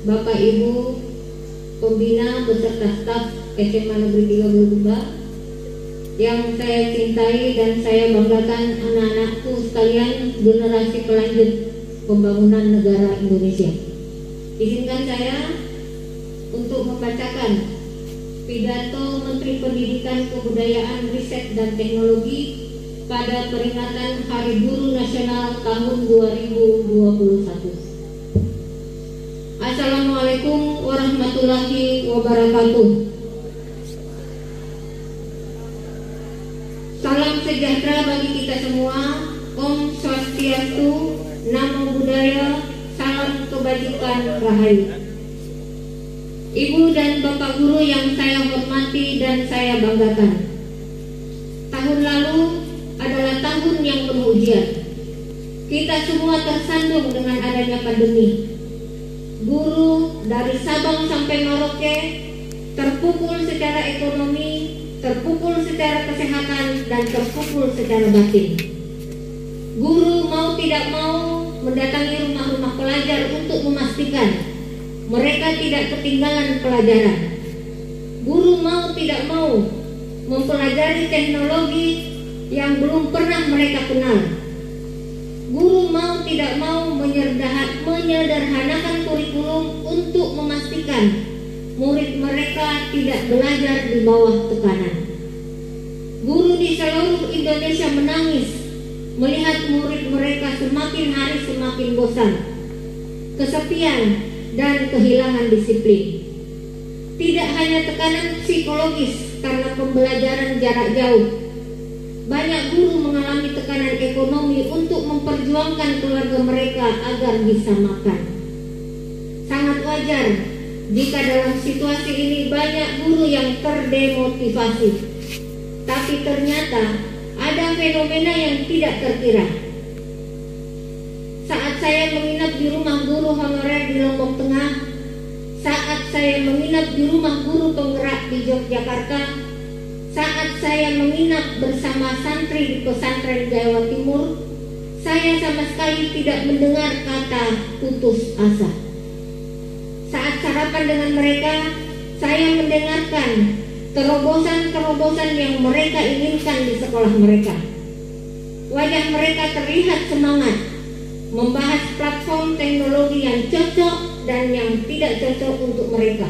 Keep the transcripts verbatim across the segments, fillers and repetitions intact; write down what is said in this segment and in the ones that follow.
Bapak Ibu pembina beserta staf S M A Negeri tiga Bulukumba yang saya cintai dan saya banggakan, anak-anakku sekalian, generasi pelanjut pembangunan negara Indonesia. Izinkan saya untuk membacakan pidato Menteri Pendidikan, Kebudayaan, Riset dan Teknologi pada peringatan Hari Guru Nasional tahun dua ribu dua puluh satu. Assalamualaikum warahmatullahi wabarakatuh. Salam sejahtera bagi kita semua. Om Swastiastu, Namo Buddhaya, salam kebajikan rahayu. Ibu dan Bapak Guru yang saya hormati dan saya banggakan, tahun lalu adalah tahun yang penuh ujian. Kita semua tersandung dengan adanya pandemi. Guru dari Sabang sampai Merauke terpukul secara ekonomi, terpukul secara kesehatan, dan terpukul secara batin. Guru mau tidak mau mendatangi rumah-rumah pelajar untuk memastikan mereka tidak ketinggalan pelajaran. Guru mau tidak mau mempelajari teknologi yang belum pernah mereka kenal. Guru mau tidak mau menyederhanakan kurikulum untuk memastikan murid mereka tidak belajar di bawah tekanan. Guru di seluruh Indonesia menangis melihat murid mereka semakin hari semakin bosan, kesepian, dan kehilangan disiplin. Tidak hanya tekanan psikologis karena pembelajaran jarak jauh, banyak guru mengalami tekanan ekonomi untuk memperjuangkan keluarga mereka agar bisa makan. Sangat wajar jika dalam situasi ini banyak guru yang terdemotivasi. Tapi ternyata ada fenomena yang tidak terkira. Saat saya menginap di rumah guru honorer di Lombok Tengah, saat saya menginap di rumah guru penggerak di Yogyakarta, saat saya menginap bersama santri di pesantren Jawa Timur, saya sama sekali tidak mendengar kata putus asa. Saat sarapan dengan mereka, saya mendengarkan terobosan-terobosan yang mereka inginkan di sekolah mereka. Wajah mereka terlihat semangat membahas platform teknologi yang cocok dan yang tidak cocok untuk mereka.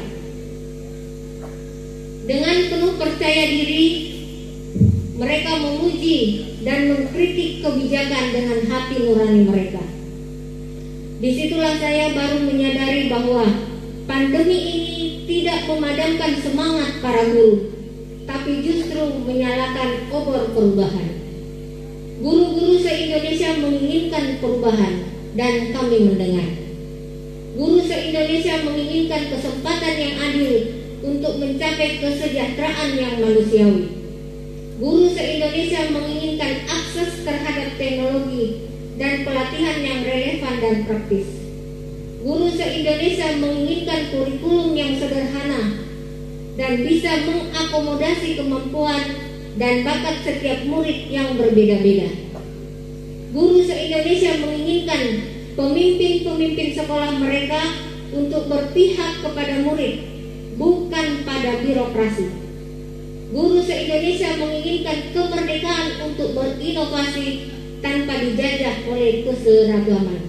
Dengan penuh percaya diri, mereka memuji dan mengkritik kebijakan dengan hati nurani mereka. Disitulah saya baru menyadari bahwa pandemi ini tidak memadamkan semangat para guru, tapi justru menyalakan obor perubahan. Guru-guru se-Indonesia menginginkan perubahan dan kami mendengar. Guru se-Indonesia menginginkan kesempatan yang adil untuk mencapai kesejahteraan yang manusiawi. Guru se-Indonesia menginginkan akses terhadap teknologi dan pelatihan yang relevan dan praktis. Guru se-Indonesia menginginkan kurikulum yang sederhana dan bisa mengakomodasi kemampuan dan bakat setiap murid yang berbeda-beda. Guru se-Indonesia menginginkan pemimpin-pemimpin sekolah mereka untuk berpihak kepada murid, bukan pada birokrasi. Guru se-Indonesia menginginkan kemerdekaan untuk berinovasi tanpa dijajah oleh keseragaman.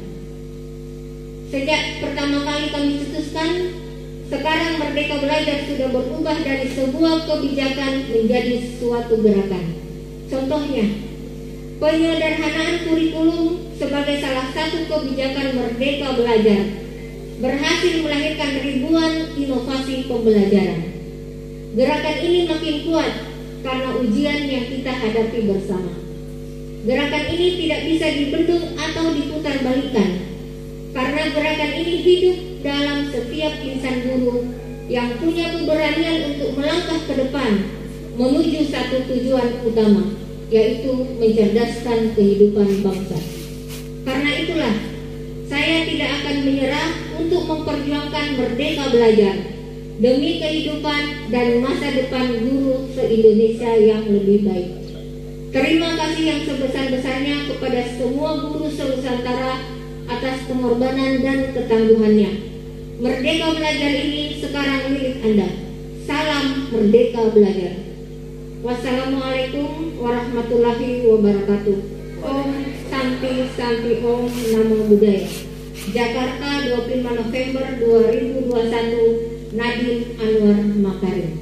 Sejak pertama kali kami cetuskan, sekarang Merdeka Belajar sudah berubah dari sebuah kebijakan menjadi suatu gerakan. Contohnya, penyederhanaan kurikulum sebagai salah satu kebijakan Merdeka Belajar berhasil melahirkan ribuan inovasi pembelajaran. Gerakan ini makin kuat karena ujian yang kita hadapi bersama. Gerakan ini tidak bisa dibendung atau diputar balikan, karena gerakan ini hidup dalam setiap insan guru yang punya keberanian untuk melangkah ke depan menuju satu tujuan utama, yaitu mencerdaskan kehidupan bangsa. Karena itulah, saya tidak akan menyerah untuk memperjuangkan Merdeka Belajar demi kehidupan dan masa depan guru se-Indonesia yang lebih baik. Terima kasih yang sebesar-besarnya kepada semua guru se-Nusantara atas pengorbanan dan ketangguhannya. Merdeka Belajar ini sekarang milik Anda. Salam Merdeka Belajar. Wassalamualaikum warahmatullahi wabarakatuh. Om Santi Santi Om Namo Buddhaya. Jakarta, dua puluh lima November dua ribu dua puluh satu. Nadiem Anwar Makarim.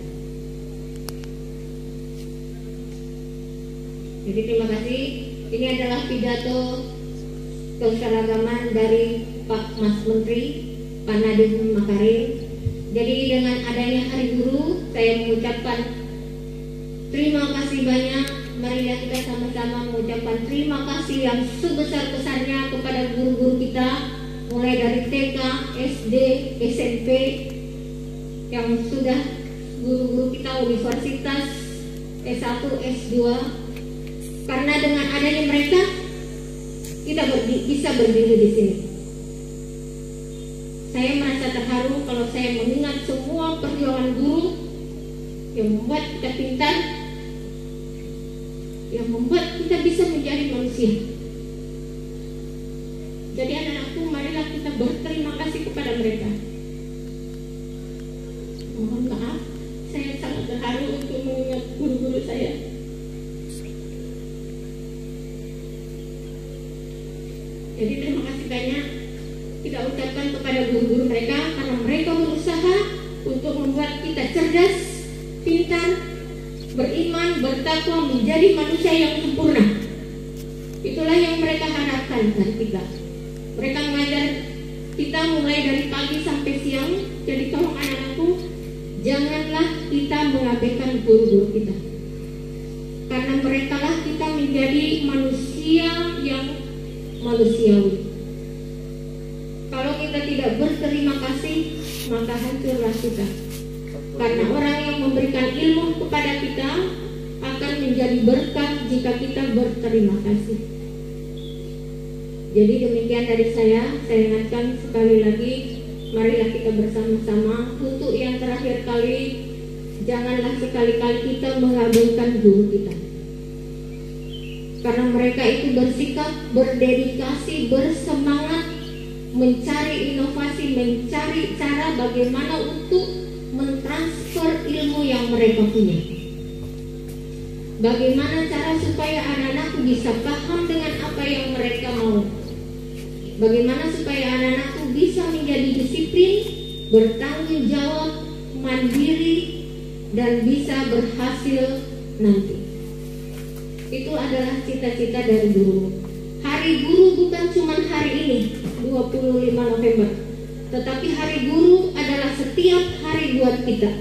Jadi terima kasih. Ini adalah pidato keseragaman dari Pak Mas Menteri, Pak Nadiem Makarim. Jadi dengan adanya Hari Guru, saya mengucapkan terima kasih banyak. Marilah kita sama-sama mengucapkan terima kasih yang sebesar-besarnya kepada guru-guru kita, mulai dari T K, S D, S M P, yang sudah guru-guru kita universitas S satu, S dua. Karena dengan adanya mereka, kita berdi- bisa berdiri di sini. Saya merasa terharu kalau saya mengingat semua perjuangan guru yang membuat kita pintar, yang membuat kita bisa menjadi manusia. Jadi anak-anakku, marilah kita berterima kasih kepada mereka. Mohon maaf, saya sangat terharu untuk mengingat guru-guru saya. Jadi terima kasih banyak kita ucapkan kepada guru-guru mereka, karena mereka berusaha untuk membuat kita cerdas, pintar, beriman, bertakwa, menjadi manusia yang sempurna. Itulah yang mereka harapkan dari kita. Mereka mengajar kita mulai dari pagi sampai siang. Jadi tolong anak-anakku, janganlah kita mengabaikan guru-guru kita, karena mereka lah kita menjadi manusia yang manusiawi. Kalau kita tidak berterima kasih, maka hancurlah kita. Karena orang yang memberikan ilmu kepada kita akan menjadi berkah jika kita berterima kasih. Jadi demikian dari saya. Saya ingatkan sekali lagi, marilah kita bersama-sama. Untuk yang terakhir kali, janganlah sekali-kali kita mengabaikan guru kita. Karena mereka itu bersikap, berdedikasi, bersemangat, mencari inovasi, mencari cara bagaimana untuk mentransfer ilmu yang mereka punya. Bagaimana cara supaya anak-anakku bisa paham dengan apa yang mereka mau. Bagaimana supaya anak-anakku bisa menjadi disiplin, bertanggung jawab, mandiri, dan bisa berhasil nanti. Itu adalah cita-cita dari guru. Hari guru bukan cuma hari ini, dua puluh lima November, tetapi hari guru adalah setiap hari buat kita.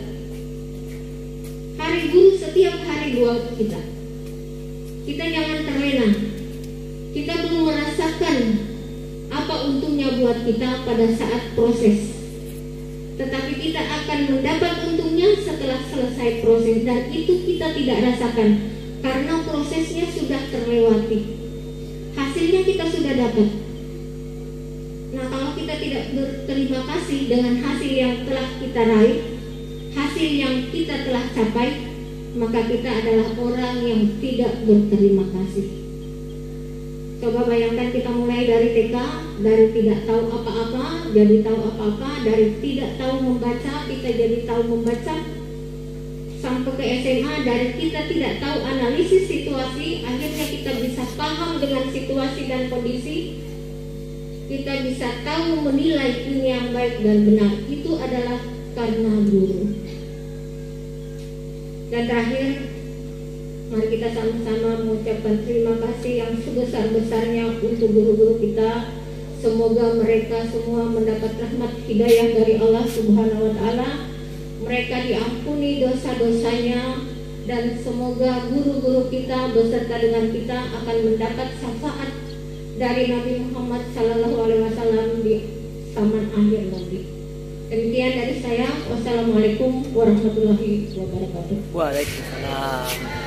Hari guru setiap hari buat kita. Kita jangan terlena. Kita belum merasakan apa untungnya buat kita pada saat proses, tetapi kita akan mendapat untungnya setelah selesai proses, dan itu kita tidak rasakan karena prosesnya sudah terlewati. Hasilnya kita sudah dapat. Nah, kalau kita tidak berterima kasih dengan hasil yang telah kita raih, hasil yang kita telah capai, maka kita adalah orang yang tidak berterima kasih. Coba bayangkan kita mulai dari T K, dari tidak tahu apa-apa jadi tahu apa-apa, dari tidak tahu membaca kita jadi tahu membaca, sampai ke S M A, dari kita tidak tahu analisis situasi, akhirnya kita bisa paham dengan situasi dan kondisi, kita bisa tahu menilai ini yang baik dan benar. Itu adalah karena guru. Dan terakhir, mari kita sama-sama mengucapkan terima kasih yang sebesar-besarnya untuk guru-guru kita. Semoga mereka semua mendapat rahmat hidayah dari Allah Subhanahu wa Ta'ala. Mereka diampuni dosa-dosanya, dan semoga guru-guru kita beserta dengan kita akan mendapat syafaat dari Nabi Muhammad Sallallahu Alaihi Wasallam di zaman akhir nanti. Demikian dari saya. Wassalamualaikum warahmatullahi wabarakatuh. Waalaikumsalam.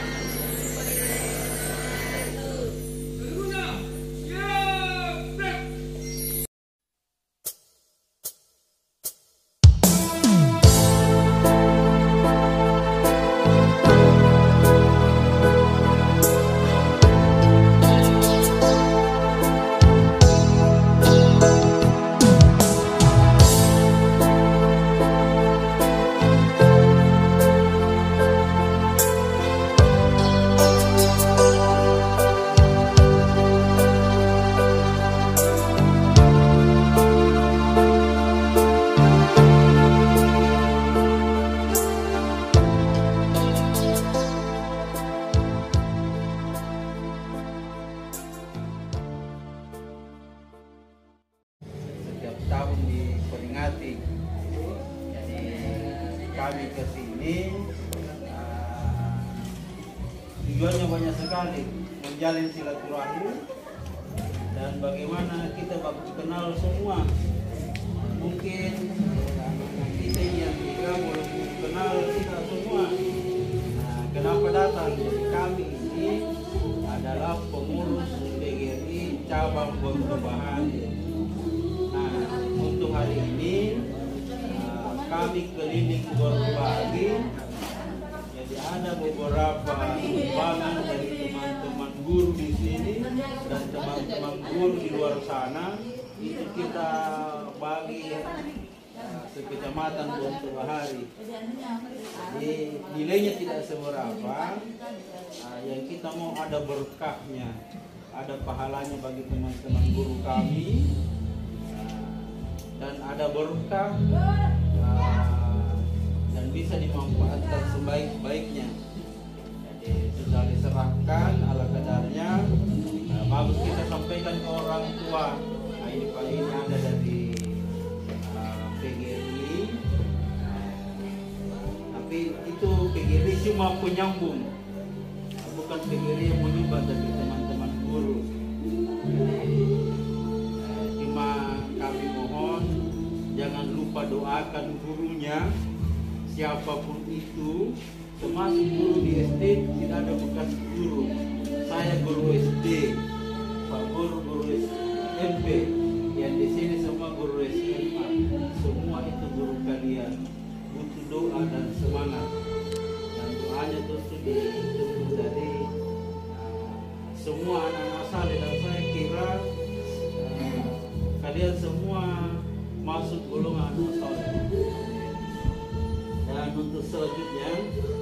kami ke sini uh, tujuannya banyak sekali, menjalin silaturahmi dan bagaimana kita baku kenal semua. Mungkin kita yang juga belum kenal kita semua. Nah, kenapa datang? Jadi kami ini adalah pengurus P G R I cabang Gonto Bahari. Nah, untuk hari ini uh, kami keliling Gonto Bahari. Jadi ada beberapa sumbangan dari teman-teman guru di sini dan teman-teman guru di luar sana. Itu kita bagi uh, sekecamatan Gonto Bahari. Jadi nilainya tidak seberapa. Uh, yang kita mau ada berkahnya, ada pahalanya bagi teman-teman guru kami, uh, dan ada berkah uh, dan bisa dimanfaatkan sebaik-baiknya. Jadi sudah diserahkan ala kadarnya. Uh, bagus kita sampaikan ke orang tua. Nah, ini Pak ini ada dari uh, P G R I, tapi itu P G R I cuma penyambung, bukan P G R I yang menyumbang dari teman-teman guru. Jadi, uh, cuma kami mohon jangan lupa doakan gurunya, siapapun itu, termasuk guru di S D. Tidak ada bekas guru. Saya guru S D, Pak Guru guru M P, yang di sini semua guru S M A, semua itu guru kalian. Butuh doa dan semangat, dan doanya tentu ditunggu dari uh, semua anak-anak saleh. Dan saya kira uh, kalian semua masuk golongan anak saleh. Dan untuk selanjutnya